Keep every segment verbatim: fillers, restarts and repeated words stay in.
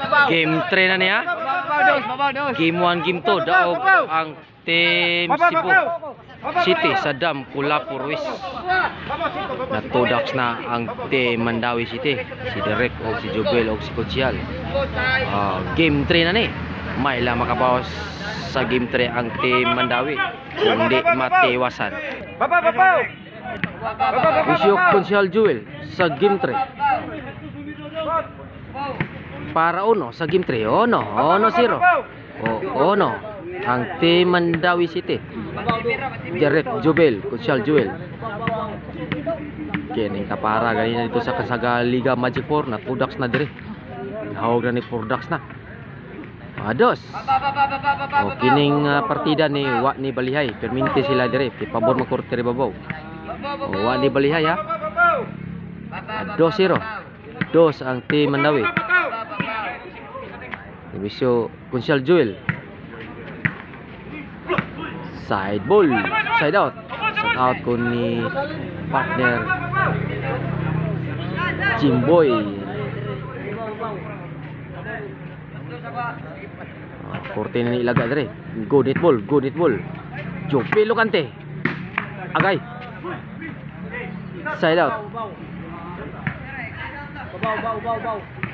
Game three na niya. Game one, game two. Daog ang team Cebu City sa Dam Kulapo Ruiz. Natudax na ang team Mandawi City. Si Derek o si Jubel o si Kuchial. Uh, game three na ni. May lang makabawas sa game three ang team Mandawi. Kundi matiwasan. Isyo Kuchial Jewel sa game three. Para uno sa game three. Ono, ono zero. O ono ang team Mandawi City. Derek Jubel, Kuchial Jewel. Kining kapara ganina dito sa Kasaga Liga Magic four na Pudax na dire. Nahawag na ni Pudax na. Ados. O kining uh, partida ni Wa ni Balihay. Perminti sila dire. Pabor makurteri babaw. O Wa ni Balihay ha. Dos zero. Dos ang team Mandawi. Ibisyo Kuchial Jewel. Side ball. Side out. Side out ko ni partner Jimboy. Oh, korte na ni ilaga dere. Good hit ball. Good hit ball. Jope Lucante. Agay. Side out. Baw baw baw baw.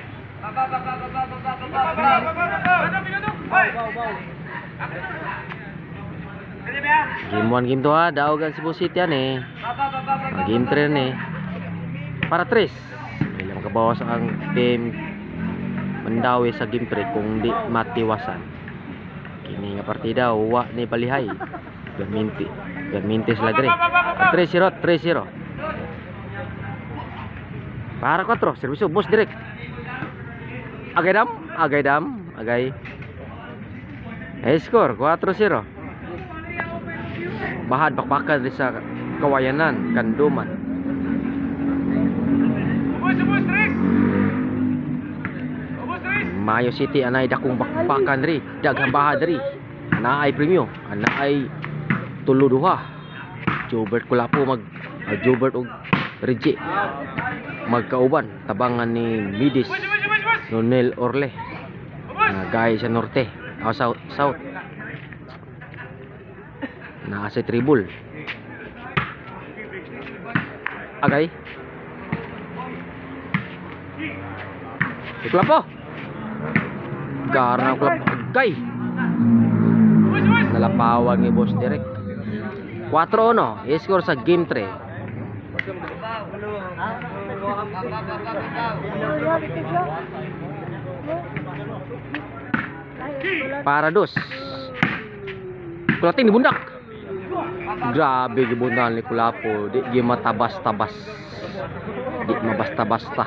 Game one, game two ha. Daogan Cebu City yan eh. Game three ni. Para tres. May lang makabawas ang team Mandawi sa game three kung di matiwasan. Kini nga partida Wa ni Balihay. Perminti. Perminti sila dire. three zero, three zero. Para four, servisyo bos direct. Agay dam, agay dam, agay. Eh score four zero. Bahad bakbakan sa Kawayanan, Kanduman. Mayo City anay dakong bakbakan ri, daghang bahad ri. Naay premyo, naay tulo duha. Jobert Kulapo mag uh, Jobert og Reggie magkauban tabangan ni Midis Nonel Orle. Uh, gay sa norte, o south, south. Na sa tribul. Agay. Kulapo. Garna Kulapo. Agay. Nalapawan ni Boss Derek. four uno. I-score sa game three. Para dos. Kulating di bundak. Grabe gibunal ni Kulapo. Di gi matabas-tabas. Di mabasta-basta.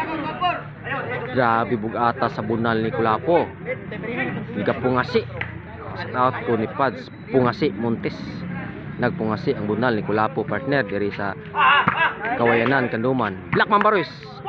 Grabe bugata sa bunal ni Kulapo. Liga pungasi. Out ko ni Pads Pungasi Montes. Nagpungasi ang bunal ni Kulapo partner diri sa Kawayanan, Kanduman. Black Mambaruis.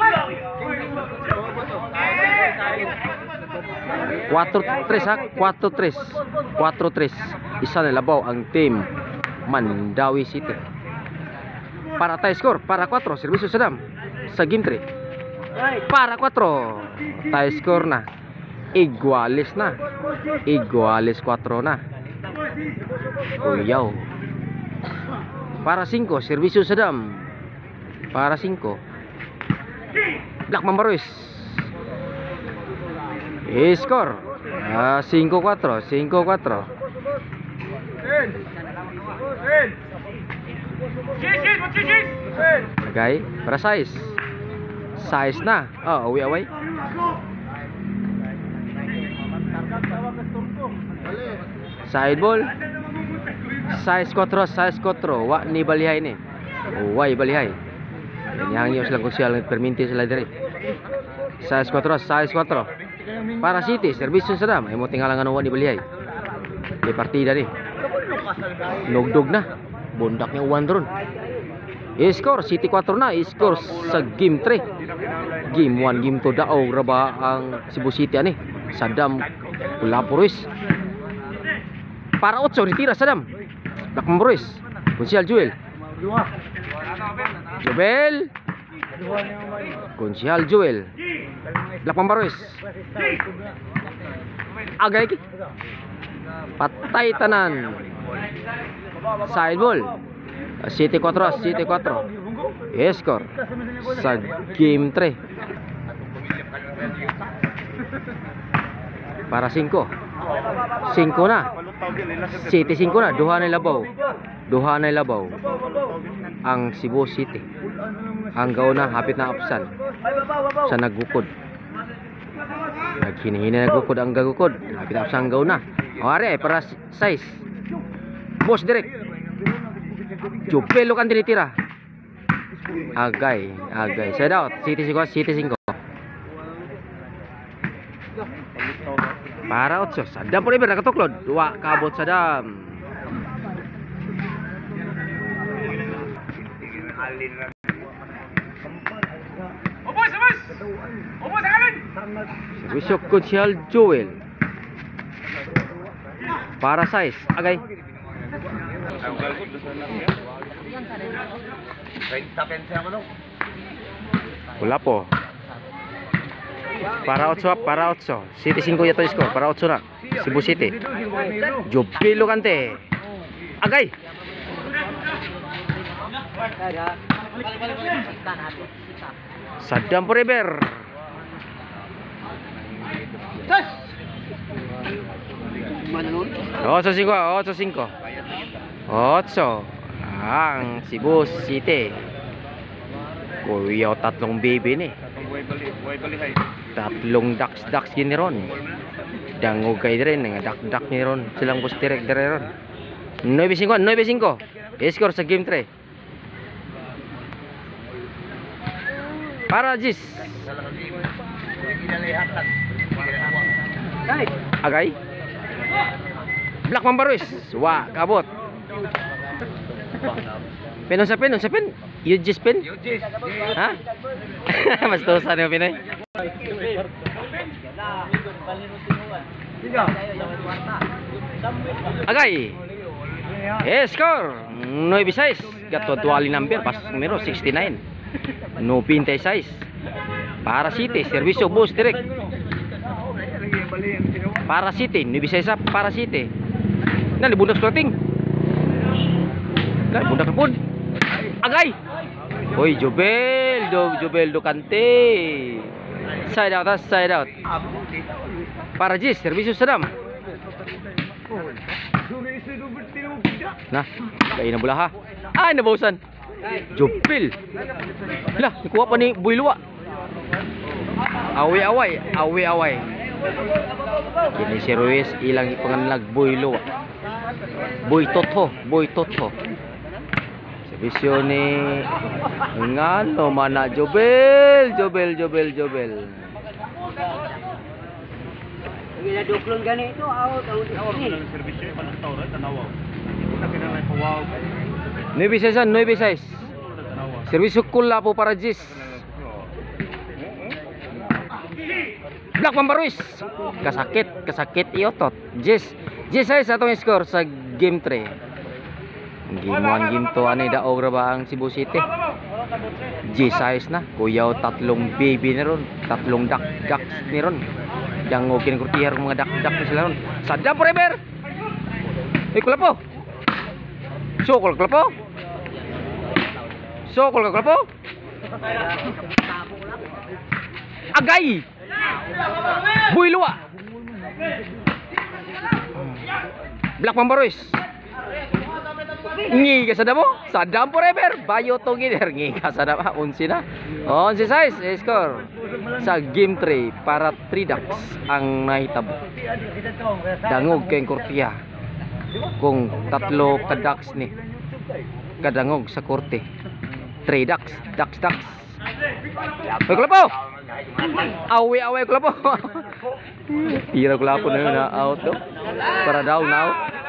four three ha, four three. four three. Isa na labaw ang team Mandawi City. Para tie score, para four, servisyo sa Dam sa game three. Para four, tie score na. Igualis na. Igualis four na. Uyaw. Para five, servisyo sa Dam. Para five. Black Mambaruis. I-score. Ah, five four, five four. Okay, para size. Size na. Oh, awi away. Side ball. Size four, size four. Wa ni Balihay ni. Oh, why Balihay? Yang yung sila kusyal perminti sila dire. Size four, size four. Para City, servisyo sa Dam. Ay mo tingalangan wa ni Balihay. Di partida ni. Nugdog na. Bundak niya uwan ron. I-score City four na. I-score sa game three. Game one, game two daog raba ang Cebu City ani. Sa Dam Kulapo Ruiz. Para eight retira sa Dam. Black Mambaruis. Kuchial Jewel. Jubel. Kuchial Jewel. Black Pambarois. Agay ki. Patay tanan. Side ball. City four, City four. Score sa game three. Para cinco. cinco na. City cinco na. Duha na labaw. Duha na labaw. Ang Cebu City. Ang gauna hapit na apsan. Sa naggukod. Naghinihina naggukod ang gagukod. Hapit na apsan ang gauna. O are para size. Boss direct. Jupelo kan tinitira. Agay, agay. Side out. City cinco, City cinco. Para otso. Sadam po rin nakatuklod. Dua kabot Sadam. Ubos, ubos. Ubos ang alin. Servisyo Kuchel Joel. Para size. Agay. Wala po. Para otso, para otso. City cinco yato score. Para otso na. Cebu City. Jupilo kante. Agay. Sadam forever. Ocho cinco, ocho cinco. Ocho. Ang Cebu City. Kuyaw tatlong baby ni. Tatlong ducks ducks gini ron. Dangugay rin nga duck duck ni ron. Silang bus direct dire ron. nine cinco, nine cinco. Score sa game three. Para Jis. Agay. Black Pambarois. Wa kabot. Penon sa pen, sa pen. You just pen? Ha? Mas tosan yung Pinoy. Agay. Eh, score. nine size. Gato tuwali number. Pas numero sixty-nine. No pintay size. Para City. Servisyo bus direct. Para City. nine size up. Para City. Nali bundak floating. Nali bundak pun. Agay. Hoy, Jobel. Do, Jobel do kante. Side out, side out. Para Jis. Servisyo Sadam. Nah, kaya na bulaha. Ay, nabausan. Jupil. Lah, nakuha pa ni Boy Luwa. Away-away, away-away. Kini si Ruiz ilang ipanganlag Boy Luwa. Boy Toto, Boy Toto. Servisyo ni ngano mana Jobel, Jobel, Jobel, Jobel. Gila duklon gani itu out out ini. Servisyo panas tawra tanawaw. Kita kinalay pawaw. nine size, nine size. Servisyo kula po para Jis. Black Pambarois. Kasakit, kasakit iotot. Jis. Jis size atong score sa game three. Gimuan ginto ani daog ra ba ang Cebu City. Jis size na. Kuyaw tatlong baby ni ron. Tatlong duck ducks ni ron. Yang ngugin kurtihar mga duck duck ni sila ron. Sadam forever. Eh kula po. Sokol kula po. Sokol kula po. Agay. Boy Luwa. Black Pambarois. Ngi ka sadam mo? Sadam forever. Bayo to gider. Ngi ka sadam. Unsi na. Unsi size. Score. Sa game three para three ducks ang nahitabo. Dangog kayong kurtiya. Kung tatlo ka ducks ni. Kadangog sa korte. three ducks. Ducks, ducks. Hoy, kulapo! Awi-awi kulapo. Tira kulapo na yun na out do. Para down now.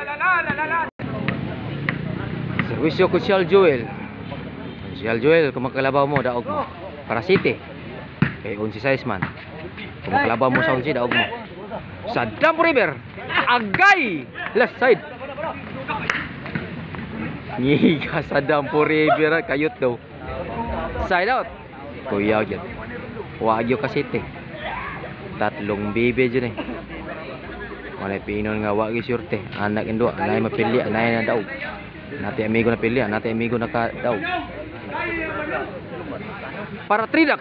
Servisyo Kuchel Joel. Kuchel Joel, kung makalabaw mo, daog mo. Para City. Kay unsi size man. Kung makalabaw mo sa unsi, daog mo. Sadam River. Agay! Left side. Ngiga Sadam River. Kayot daw. Side out. Kuya yun. Wagyo ka City. Tatlong bibe dyan eh. Wala pinon nga wagi surte. Anak indo, anay mapili, anay na daw. Nati amigo na pili, nati amigo na ka daw. Para Tridax.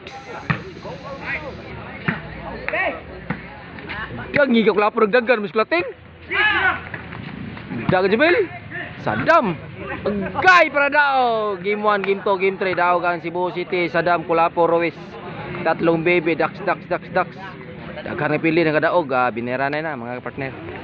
Yang ngigak lapor dagan musklating. Dagan jebel. Sadam. Gay para daw. Game one, game two, game three daw kan Cebu City, Sadam Kulapo Ruiz. Tatlong baby, dax dax dax dax. Daghan na pili ng kadaog, ah, binera na na mga partner.